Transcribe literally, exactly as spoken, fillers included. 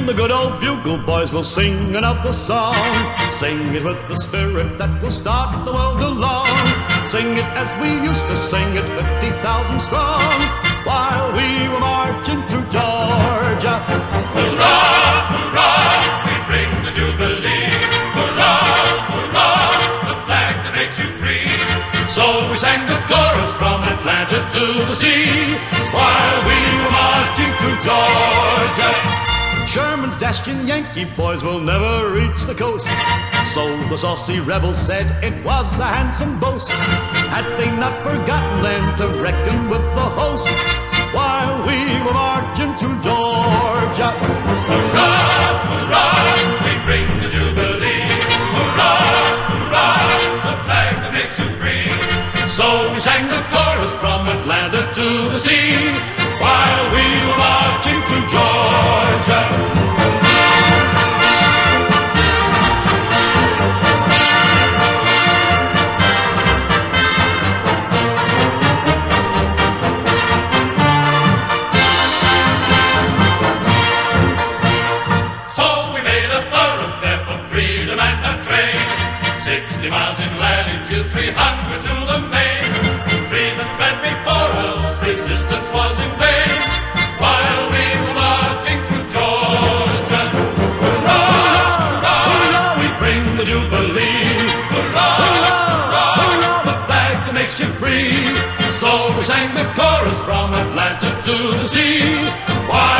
the good old bugle boys will sing another song. Sing it with the spirit that will start the world along. Sing it as we used to sing it, fifty thousand strong, while we were marching through Georgia. Hurrah, hurrah, we bring the Jubilee. Hurrah, hurrah, the flag that makes you free. So we sang the chorus from Atlanta to the sea, while we were marching through Georgia. Sherman's dashing Yankee boys will never reach the coast, so the saucy rebels said it was a handsome boast. Had they not forgotten then to reckon with the host, while we were marching through Georgia. Hurrah, hurrah, we bring the Jubilee. Hurrah, hurrah, the flag that makes you free. So we sang the chorus from Atlanta to the sea, while we were marching through Georgia. So we made a thoroughfare for freedom and a train, sixty miles in latitude, three hundred to the main. Treason fled before us, resistance was in vain, while we were marching through Georgia. Hurrah, hurrah, we bring the Jubilee. Hurrah, hurrah, the flag that makes you free. So we sang the chorus from Atlanta to the sea, while